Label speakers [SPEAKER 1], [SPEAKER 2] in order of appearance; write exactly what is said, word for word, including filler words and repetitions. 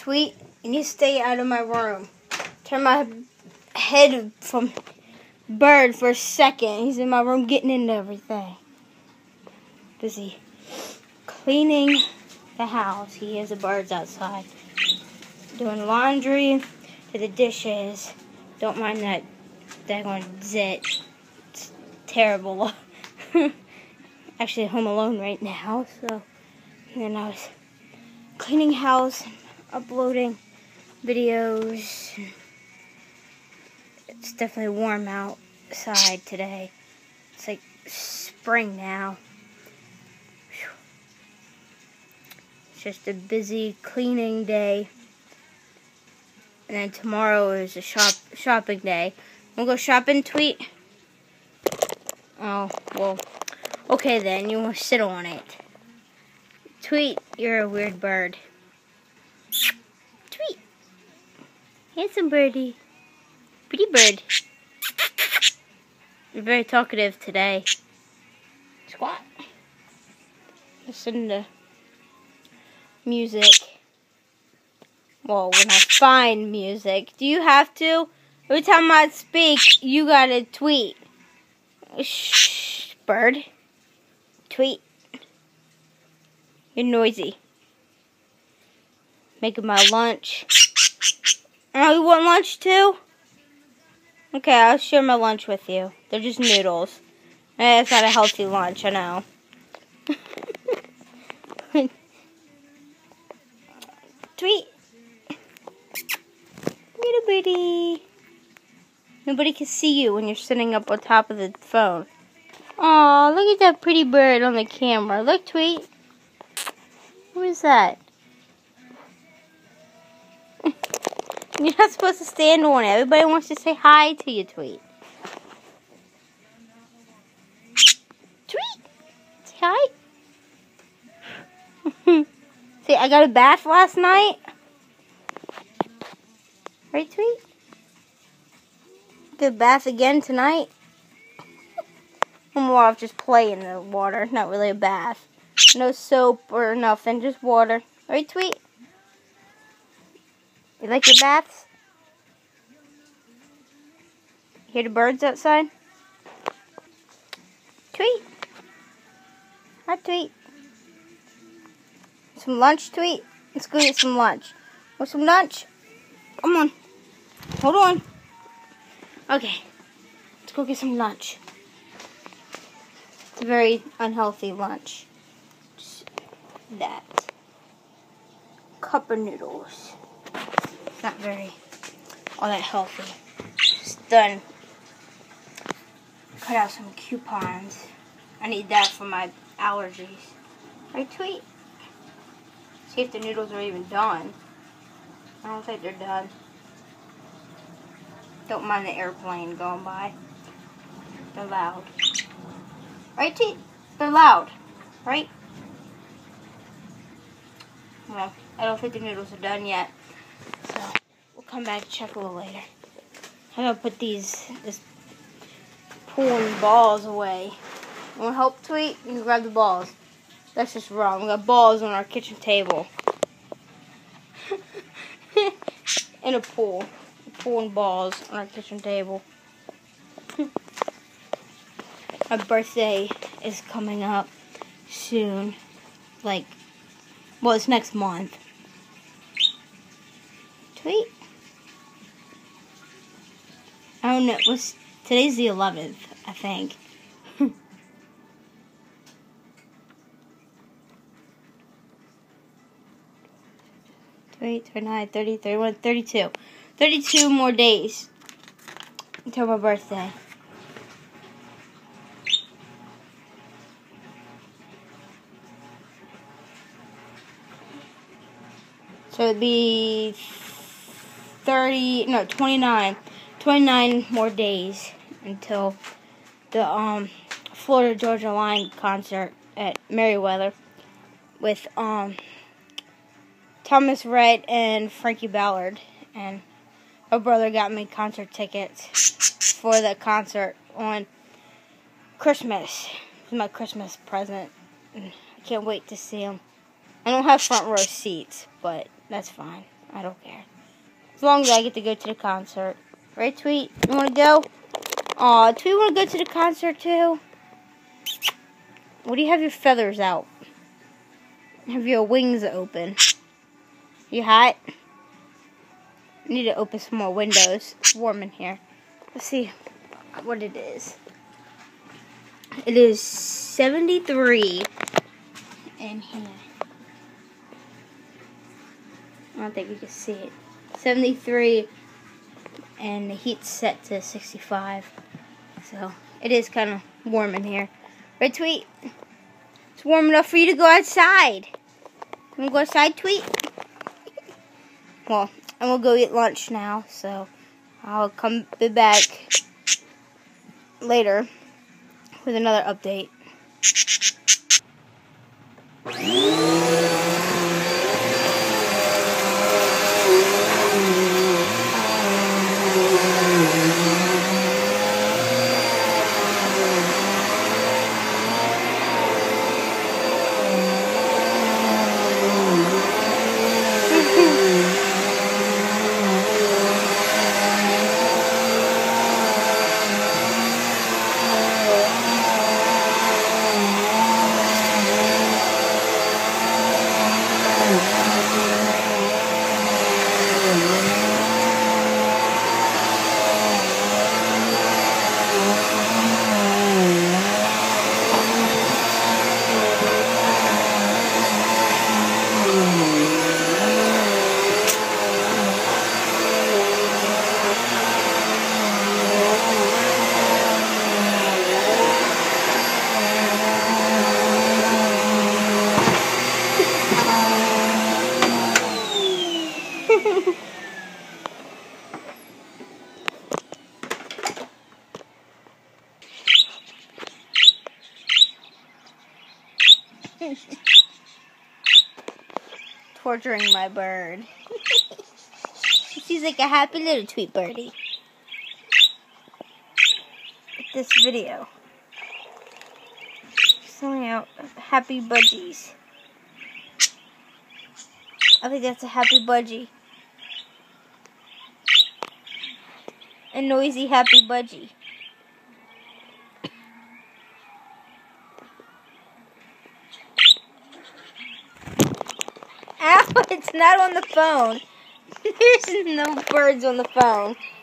[SPEAKER 1] Tweet, you need to stay out of my room. Turn my head from Bird for a second. He's in my room getting into everything. Busy cleaning the house. He has the birds outside. Doing laundry to the dishes. Don't mind that daggone zit. It's terrible. Actually home alone right now, so and then I was cleaning house, uploading videos. It's definitely warm outside today. It's like spring now. Whew. It's just a busy cleaning day. And then tomorrow is a shop shopping day. We'll go shopping, Tweet? Oh, well, okay then, you want to sit on it. Tweet, you're a weird bird. Tweet. Handsome birdie. Pretty bird. You're very talkative today. Squat. Listen to music. Well, when I find music. Do you have to? Every time I speak, you gotta tweet. Shh, bird. Tweet. You're noisy. Making my lunch. Oh, you want lunch too? Okay, I'll share my lunch with you. They're just noodles. Eh, it's not a healthy lunch, I know. Tweet. Little birdie. Nobody can see you when you're sitting up on top of the phone. Aw, look at that pretty bird on the camera. Look, Tweet. Who is that? You're not supposed to stand on it. Everybody wants to say hi to you, Tweet. Tweet! Say hi. See, I got a bath last night. Right, Tweet? Get a bath again tonight. More of just play in the water. Not really a bath. No soap or nothing. Just water. Right, Tweet? You like your baths? Hear the birds outside? Tweet. Hi, Tweet. Some lunch, Tweet? Let's go get some lunch. Want some lunch? Come on. Hold on. Okay. Let's go get some lunch. It's a very unhealthy lunch. Just that. Cup of noodles. Not very all that healthy. Just done. Cut out some coupons. I need that for my allergies. Right, Tweet? See if the noodles are even done. I don't think they're done. Don't mind the airplane going by. They're loud. Right, Tweet? They're loud. Right? Well, I don't think the noodles are done yet. So, we'll come back and check a little later. I'm going to put these, this pulling balls away. You want to help, Tweet? You can grab the balls. That's just wrong. We got balls on our kitchen table. In a pool. Pulling balls on our kitchen table. My birthday is coming up soon. Like, well, it's next month. Tweet. I don't know. What's, today's the eleventh, I think. twenty-eight, twenty-nine, thirty, thirty-one, thirty-two. thirty-two more days until my birthday. So it'd be thirty, no, twenty-nine, twenty-nine more days until the um Florida Georgia Line concert at Merriweather with um Thomas Rhett and Frankie Ballard. And my brother got me concert tickets for the concert on Christmas. It's my Christmas present. I can't wait to see him. I don't have front row seats, but that's fine. I don't care. As long as I get to go to the concert. Right, Tweet? You want to go? Aw, Tweet want to go to the concert too? What do you have your feathers out? Have your wings open? You hot? I need to open some more windows. It's warm in here. Let's see what it is. It is seventy-three in here. I don't think you can see it. seventy-three, and the heat's set to sixty-five. So it is kind of warm in here. Right, Tweet? It's warm enough for you to go outside. You want to go outside, Tweet? Well, and we'll go eat lunch now, so I'll come be back later with another update. Torturing my bird. She's like a happy little Tweet birdie. This video. Sending out happy budgies. I think that's a happy budgie. A noisy happy budgie. Ow, it's not on the phone. There's no birds on the phone.